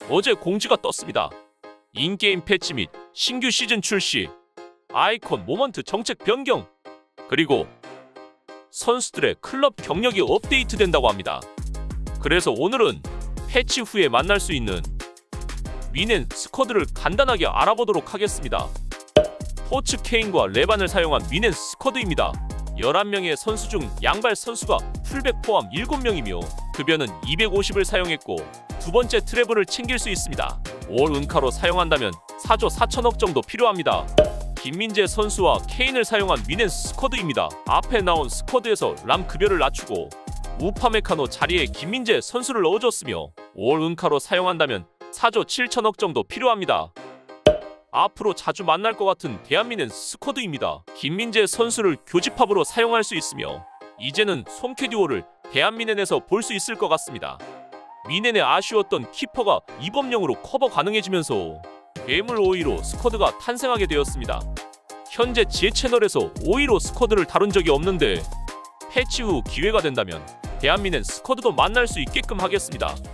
어제 공지가 떴습니다. 인게임 패치 및 신규 시즌 출시, 아이콘 모먼트 정책 변경, 그리고 선수들의 클럽 경력이 업데이트된다고 합니다. 그래서 오늘은 패치 후에 만날 수 있는 미넨 스쿼드를 간단하게 알아보도록 하겠습니다. 포츠 케인과 레반을 사용한 미넨 스쿼드입니다. 11명의 선수 중 양발 선수가 풀백 포함 7명이며 급여는 250을 사용했고 두 번째 트래블을 챙길 수 있습니다. 올 은카로 사용한다면 4조 4천억 정도 필요합니다. 김민재 선수와 케인을 사용한 미넨 스쿼드입니다. 앞에 나온 스쿼드에서 람 급여를 낮추고 우파메카노 자리에 김민재 선수를 넣어줬으며 올 은카로 사용한다면 4조 7천억 정도 필요합니다. 앞으로 자주 만날 것 같은 대한민넨 스쿼드입니다. 김민재 선수를 교집합으로 사용할 수 있으며 이제는 솜캐듀오를 대한민넨에서 볼 수 있을 것 같습니다. 미넨의 아쉬웠던 키퍼가 이범령으로 커버 가능해지면서 괴물 5위로 스쿼드가 탄생하게 되었습니다. 현재 제 채널에서 5위로 스쿼드를 다룬 적이 없는데 패치 후 기회가 된다면 대한민넨 스쿼드도 만날 수 있게끔 하겠습니다.